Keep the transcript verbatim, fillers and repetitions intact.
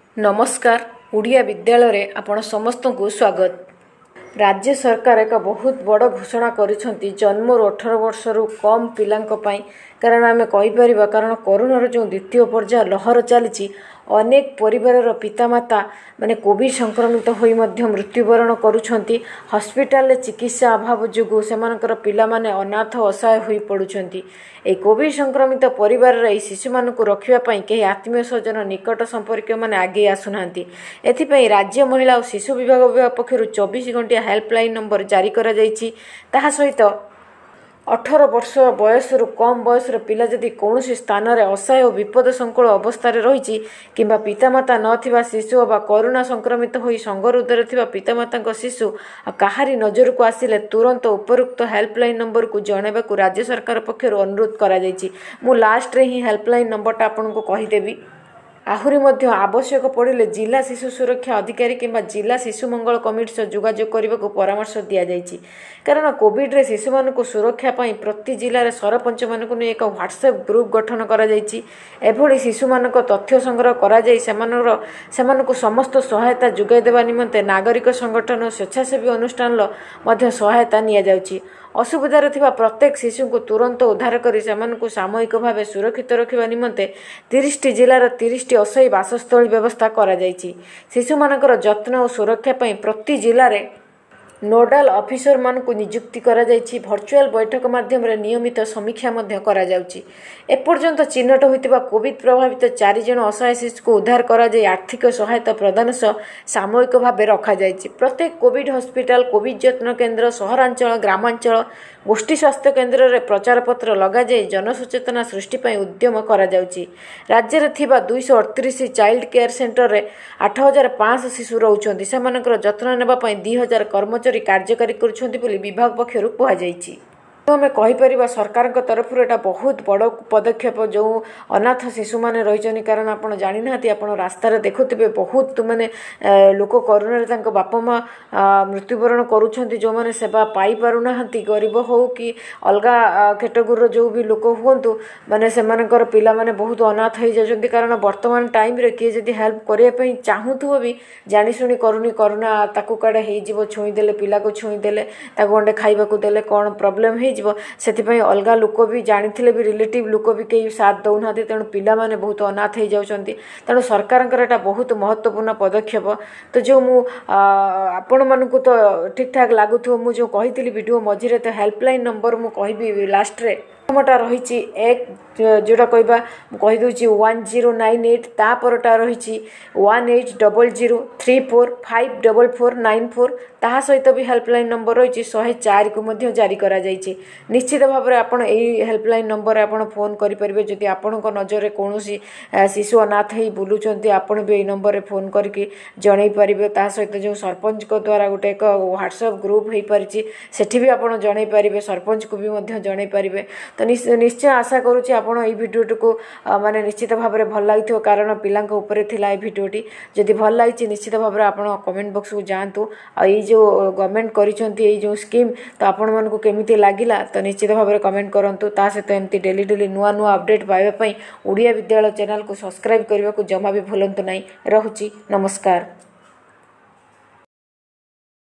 नमस्कार ओडिया विद्यालय रे आपण समस्त को स्वागत। राज्य सरकार एक बहुत बड़ घोषणा करिसेंती जन्म अठारह वर्ष रु कम पिलांक पई। कारण आमे कहि परिबा कारण कोरोना जो द्वितीय पर्याय लहर चली अनेक परिवार पितामाता माने कोविड संक्रमित होई मध्य मृत्युवरण करुछंती। हॉस्पिटल चिकित्सा अभाव जोगु सेमानकर पिला माने अनाथ असहाय होई पडुछंती। ए कोविड संक्रमित परिवार रे शिशु मानकु रखिबा पई के आत्मीय स्वजन निकट संपर्क माने आगे आसुनांती। एथि पई राज्य महिला और शिशु विभाग पक्षरु चौबीस घंटिया हेल्पलाइन नंबर जारी करा जायछि। ताहा सहित अठारह वर्ष बयस रु कम बयस पिला जदि कौन स्थान में असहाय और विपद संकुल अवस्था रही किंबा पितामाता नथिबा शिशु अबा कोरोना संक्रमित होई संगरुद्र थिबा पितामाता शिशु काहारी नजर को आसिले तुरंत उपरुक्त हेल्पलाइन नंबर को जणाइबा को राज्य सरकार पक्षर अनुरोध करा जायछि। मु लास्ट रे ही हेल्पलाइन नंबरटा आपनको कहिदेबी। आहुरी मध्य आवश्यक पड़े जिला शिशु सुरक्षा अधिकारी किंबा जिला शिशु मंगल कमिटी से जोगाजोग करने को परामर्श दि जाएगी। कारण कोविड रे शिशु मान सुरक्षा पाई प्रति जिले में सरपंच मानक नहीं एक व्हाट्सएप ग्रुप गठन कर शिशु मान तथ्य संग्रह कर समस्त सहायता जोगाई देवा निमंते नागरिक संगठन और स्वेच्छासेवी अनुष्ठान सहायता नि जाउछि। असुविधार थिबा प्रत्येक शिशु को तुरंत उद्धार करी सेमानकु सामूहिक भाव सुरक्षित रखिबा निमंते तीस टी जिलार तीस टी असाई बासस्थली व्यवस्था करा जायछि। शिशु मानकर जत्न और सुरक्षा पई प्रति जिले नोडाल ऑफिसर मान को नियुक्ति करा जायछि। वर्चुअल बैठक माध्यम रे नियमित समीक्षा मध्य करा जाउछि। एपर्यंत चिन्हट होइतिबा कोविड प्रभावित चार जन असहाय शिशु को उद्धार करा जाय आर्थिक सहायता प्रदान सह सामूहिक भाव रखा जायछि। प्रत्येक कोविड हॉस्पिटल कोविड जत्न केन्द्र सहरांचल ग्रामांचल गोष्ठी स्वास्थ्य केन्द्र रे प्रचार पत्र लगा जाय जनसचेतना सृष्टि पई उद्यम करा जाउछि। राज्य रे थिबा दो सौ अड़तीस चाइल्ड केयर सेंटर रे आठ हज़ार पाँच सौ शिशु रहउछन्ति। सेमानकर जत्न नेबा पई दो हज़ार कर्मचारी कार्यकारी करुछन्ति बोली विभाग पक्षरु कुहा जायछि। आम कहीपर सरकार तरफ एटा बहुत बड़ पदक्षेप जो अनाथ शिशु मैंने रही। कारण आप जानी ना आप रास्तार देखुवे बहुत माने लोक कोरोना बापा माँ मृत्युवरण करुँच जो मैंने सेवा पाई पारना गरीब हो कि अलग कैटेगोरी जो भी लोक हूँ माने से पिला माने बहुत अनाथ हो जाती। कारण वर्तमान टाइम रे किए जदि हेल्प करने चाहूथो भी जाशुणी करूनी कोरोना ताकू काड़े हो छुईदे पिला को छुईदे गंडे खाइबा देले कौन प्रोब्लेम हो से अलग लोक भी जानी भी रिलेटिव लोक भी कई साथ दौना तेणु पिला माने बहुत अनाथ हो जाती। तेणु सरकार एटा बहुत महत्वपूर्ण पदक्षेप। तो जो मु आपण मानक तो ठीक ठाक लगुव मुझे कही वीडियो मझे तो हेल्पलाइन नंबर मु कहबी लास्ट रे प्रथमटा रही एक जोटा कहवा कहीदे वन जीरो नाइन एट तापरटा रही one eight double zero three four five double four nine four ता सहित भी हेल्पलाइन नंबर रही शहे चार को मध्य जारी करा जायछि। निश्चित भाव में आपड़ यही हेल्पलाइन नंबर आपड़ फोन करेंगे जदि आपण नजर में कौन शिशु अनाथ हो बुलूं आपड़ भी यही नंबर में फोन करके जन पारे। ता सहित जो सरपंच द्वारा गोटे एक व्हाट्सएप ग्रुप हो पारि सेठी भी आपड़ जन पारे सरपंच को भी जन पारे। तो निश्चय आशा करुँच आप भिडियो को माने निश्चित भाव में भल लगी। कारण पिला थिला भिडियोटी जदि भल लगी निश्चित भाव में आप कमेंट बॉक्स को जातु। आई जो गवर्नमेंट करी जो स्कीम तो आपण मानक केमिति लागिला तो निश्चित भाव में कमेंट करंतु। ता सहित एमती डेली डेली नुआ नुआ अपडेट पाइबा पई ओडिया विद्यालय चैनल को सब्सक्राइब करने को जमा भी भूलंतु नहीं। रहुची नमस्कार।